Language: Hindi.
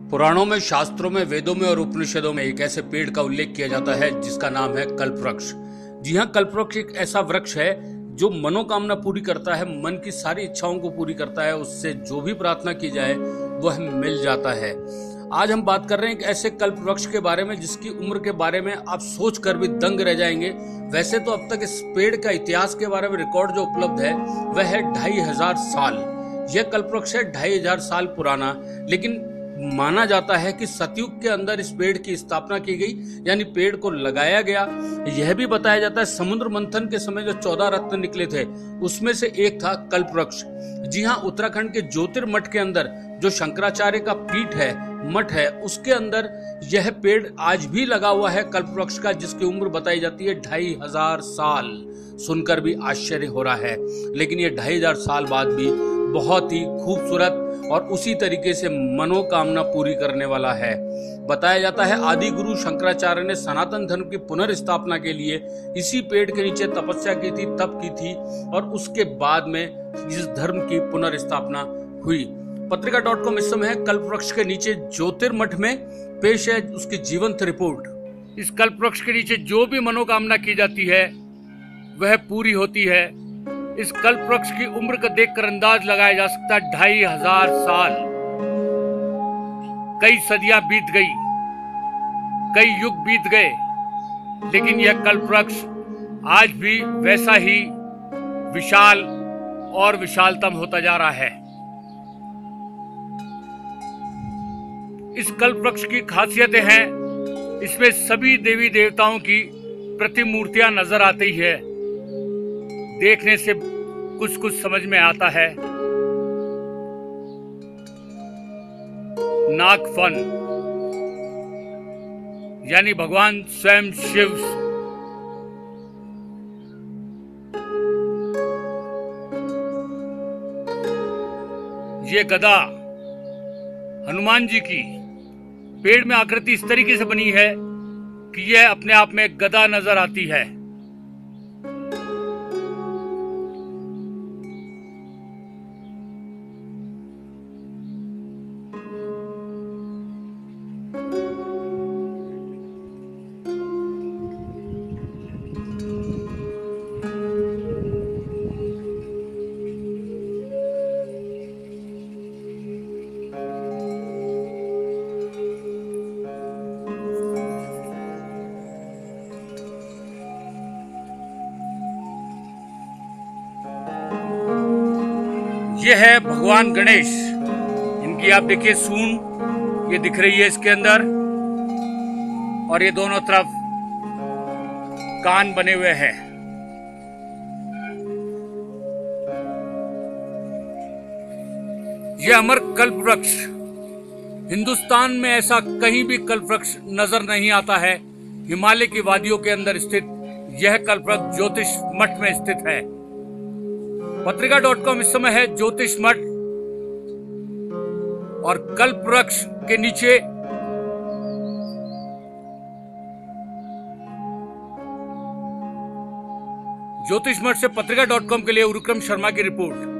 पुराणों में, शास्त्रों में, वेदों में और उपनिषदों में एक ऐसे पेड़ का उल्लेख किया जाता है जिसका नाम है कल्पवृक्ष। जी हाँ, कल्पवृक्ष एक ऐसा वृक्ष है जो मनोकामना पूरी करता है, मन की सारी इच्छाओं को पूरी करता है, उससे जो भी प्रार्थना की जाए वह मिल जाता है। आज हम बात कर रहे हैं एक ऐसे कल्पवृक्ष के बारे में जिसकी उम्र के बारे में आप सोच कर भी दंग रह जाएंगे। वैसे तो अब तक इस पेड़ का इतिहास के बारे में रिकॉर्ड जो उपलब्ध है वह है 2500 साल। यह कल्पवृक्ष है 2500 साल पुराना, लेकिन माना जाता है कि सतयुग के अंदर इस पेड़ की स्थापना की गई, यानी पेड़ को लगाया गया। यह भी बताया जाता है समुद्र मंथन के समय जो 14 रत्न निकले थे उसमें से एक था कल्पवृक्ष। जी हाँ, उत्तराखंड के ज्योतिर्मठ के अंदर जो शंकराचार्य का पीठ है, मठ है, उसके अंदर यह पेड़ आज भी लगा हुआ है कल्पवृक्ष का, जिसकी उम्र बताई जाती है 2500 साल। सुनकर भी आश्चर्य हो रहा है, लेकिन ये 2500 साल बाद भी बहुत ही खूबसूरत और उसी तरीके से मनोकामना पूरी करने वाला है। बताया जाता है आदि गुरु शंकराचार्य ने सनातन धर्म की पुनर्स्थापना के लिए इसी पेड़ के नीचे तपस्या की थी, तप की थी, और उसके बाद में इस धर्म की पुनर्स्थापना हुई। पत्रिका.com इस समय कल्पवृक्ष के नीचे ज्योतिर्मठ में पेश है उसकी जीवंत रिपोर्ट। इस कल्पवृक्ष के नीचे जो भी मनोकामना की जाती है वह पूरी होती है। इस कल्पवृक्ष की उम्र को देखकर अंदाज लगाया जा सकता है 2500 साल। कई सदियां बीत गई, कई युग बीत गए, लेकिन यह कल्पवृक्ष आज भी वैसा ही विशाल और विशालतम होता जा रहा है। इस कल्पवृक्ष की खासियतें हैं, इसमें सभी देवी देवताओं की प्रतिमूर्तियां नजर आती है। देखने से कुछ कुछ समझ में आता है। नागफन यानी भगवान स्वयं शिव, ये गदा हनुमान जी की पेड़ में आकृति इस तरीके से बनी है कि यह अपने आप में गदा नजर आती है। ये है भगवान गणेश। इनकी आप देखिए सूंड ये दिख रही है इसके अंदर, और ये दोनों तरफ कान बने हुए हैं। यह अमर कल्पवृक्ष, हिंदुस्तान में ऐसा कहीं भी कल्पवृक्ष नजर नहीं आता है। हिमालय की वादियों के अंदर स्थित यह कल्पवृक्ष ज्योतिष मठ में स्थित है। पत्रिका.com इस समय है ज्योतिष मठ, और कल्पवृक्ष के नीचे ज्योतिष मठ से पत्रिका.com के लिए उरुक्रम शर्मा की रिपोर्ट।